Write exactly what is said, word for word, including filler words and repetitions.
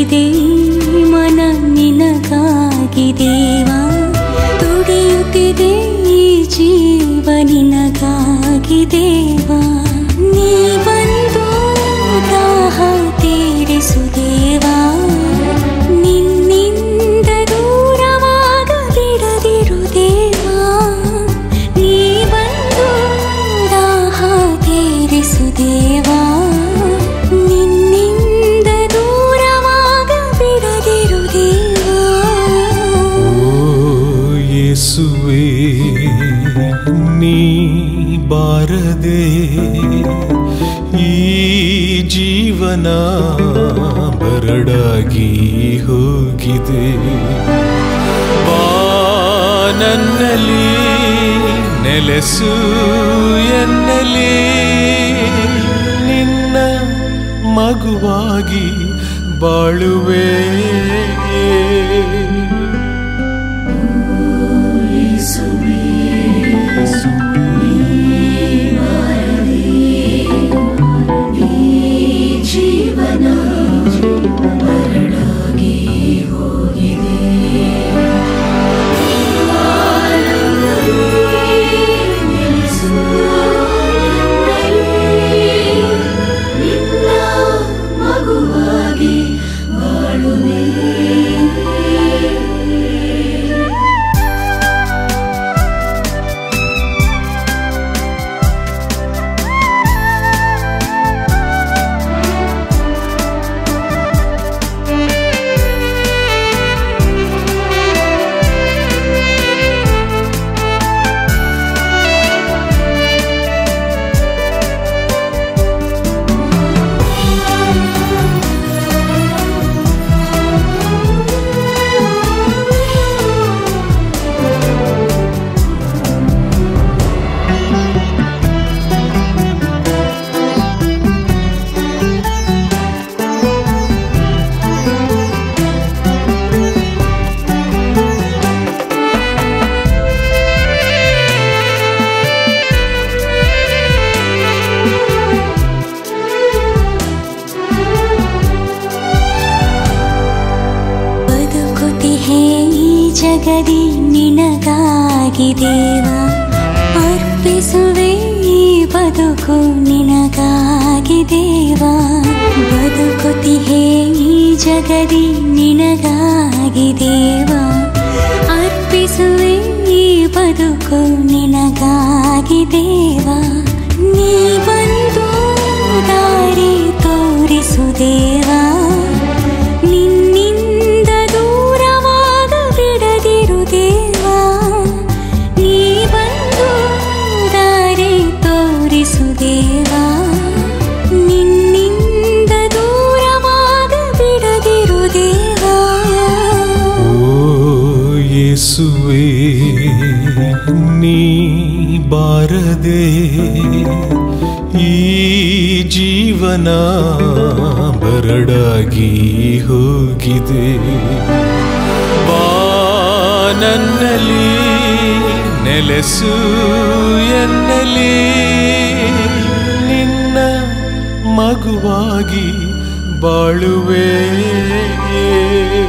ತುಡಿಯುತ್ತಿದೆ ಮನ ನಿನಗಾಗಿ ದೇವಾ, ತುಡಿಯುತ್ತಿದೆ ಈ ಜೀವ ನಿನಗಾಗಿ ದೇವಾ. ನೀ ಬಂದು ದಾಹ ತೀರಿಸು ದೇವಾ, ನಿನ್ನಿಂದ ದೂರವಾಗ ಬಿಡದಿರು ದೇವಾ. ನೀ ಬಂದು ದಾಹ ತೀರಿಸು ದೇವಾ, ನಿನ್ನಿಂದ ದೂರವಾಗ ಬಿಡದಿರು ದೇವಾ. ಓ ಯೇಸುವೇ, ನೀ ಬಾರದೆ ಈ ಜೀವನ ಬರಡಾಗಿ ಹೋಗಿದೆ. ಬಾ ನನ್ನಲ್ಲಿ ನೆಲೆಸು ಎನ್ನಲಿ, ನಿನ್ನ ಮಗುವಾಗಿ ಬಾಳುವೆ. ಜಗದಿ ನಿನಗಾಗಿ ದೇವಾ, ಅರ್ಪಿಸುವೆ ಈ ಬದುಕು ನಿನಗಾಗಿ ದೇವಾ. ಬದುಕುತ್ತಿಹೇ ಈ ಜಗದಿ ನಿನಗಾಗಿ ದೇವಾ, ಅರ್ಪಿಸುವೆ ಈ ಬದುಕು ನಿನಗಾಗಿ ದೇವಾ. ನೀ ಬಂದು ದಾರಿ ತೋರಿಸು ದೇವಾ, ನಿನ್ನಿಂದ ದೂರವಾಗ ಬಿಡದಿರು ದೇವಾ. ನೀ ಬಂದು ದಾರಿ ತೋರಿಸು ದೇವಾ, ನಿನ್ನಿಂದ ದೂರವಾಗ ಬಿಡದಿರು ದೇವಾ. ಓ ಯೇಸುವೇ, ನೀ ಬಾರದೆ ಈ ಜೀವನ ಬರಡಾಗಿ ಹೋಗಿದೆ. ಬಾ ನನ್ನಲ್ಲಿ ನೆಲೆಸು ಎನ್ನಲಿ, ನಿನ್ನ ಮಗುವಾಗಿ ಬಾಳುವೆ.